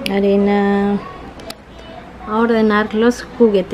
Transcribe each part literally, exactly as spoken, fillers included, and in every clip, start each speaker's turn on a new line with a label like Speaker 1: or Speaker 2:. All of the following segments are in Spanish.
Speaker 1: arena, a ordenar los juguetes.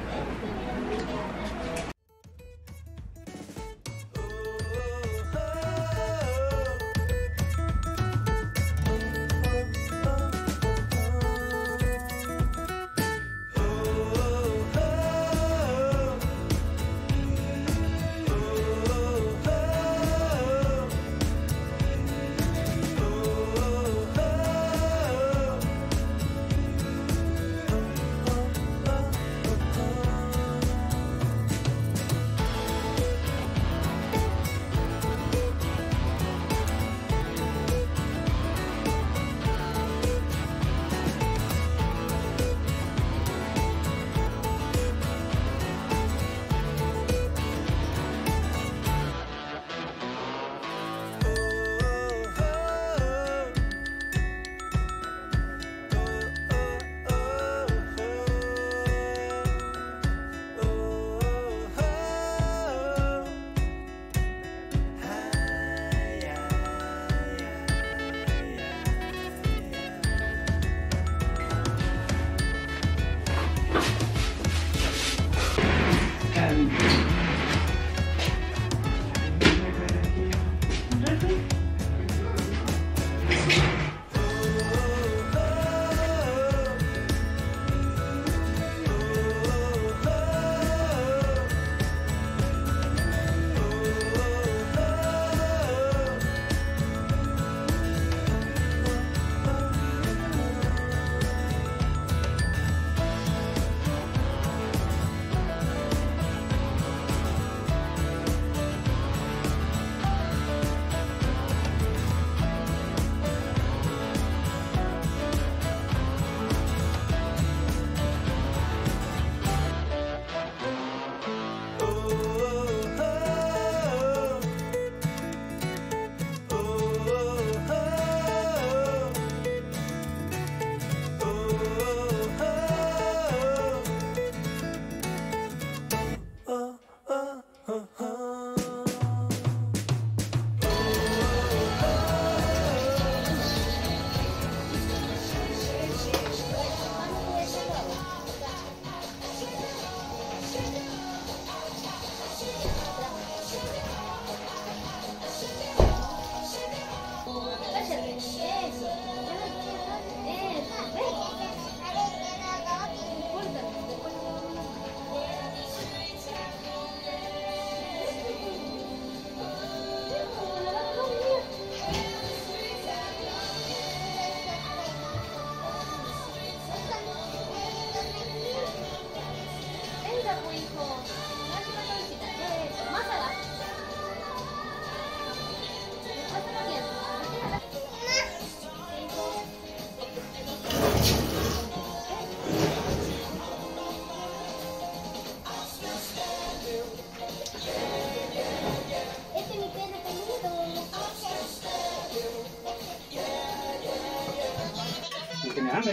Speaker 2: Que me hambre.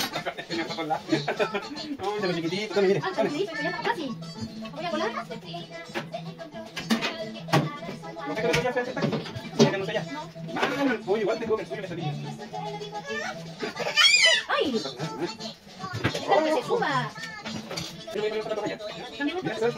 Speaker 2: Me fue por la. No, de lo chiquitito, tome, mire.
Speaker 3: Ah, chiquitito, ya está casi. ¿Voy a volar?
Speaker 2: ¿No sé qué le voy a hacer esta aquí? ¿Ya tenemos allá?
Speaker 3: No.
Speaker 2: Ah, no, el pollo, igual tengo que el suyo le salía.
Speaker 3: ¡Ay! ¡Déjalo que se suba!
Speaker 2: Yo voy a poner para allá. Mira, eso es.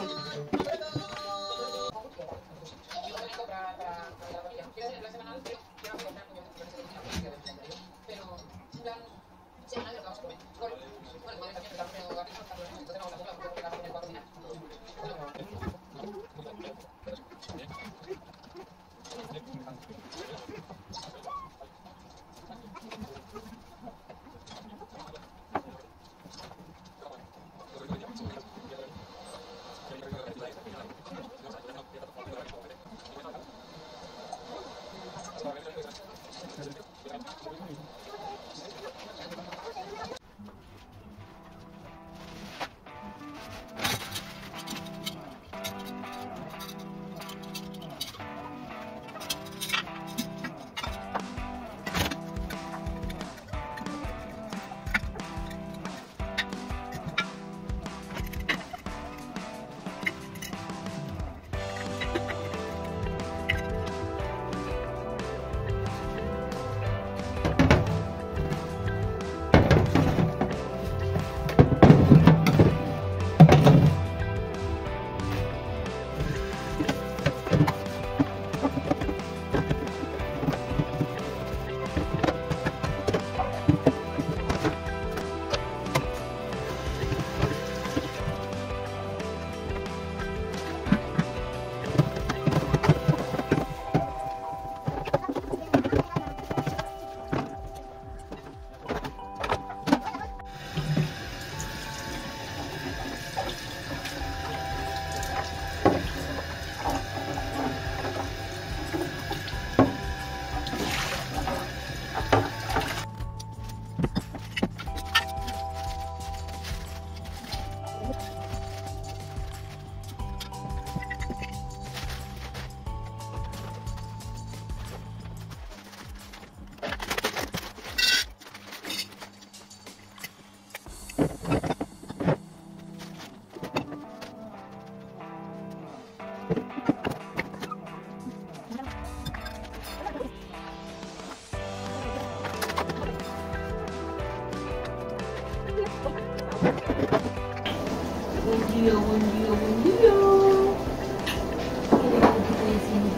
Speaker 1: Buen día, buen día, buen día. ¿Qué le estoy diciendo?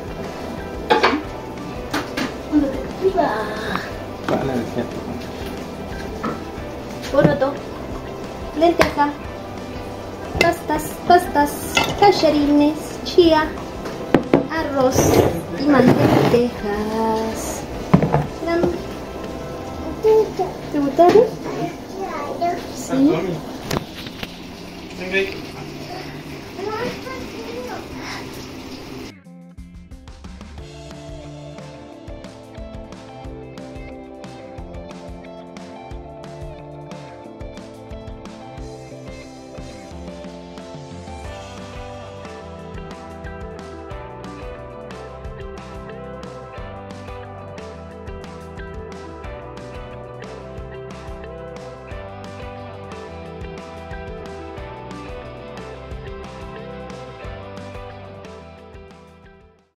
Speaker 1: Ándate arriba.
Speaker 2: Vale, cierto.
Speaker 1: Poroto, lenteja, pastas, pastas, tallarines, chía, arroz y mantejas. ¿Te gustaron?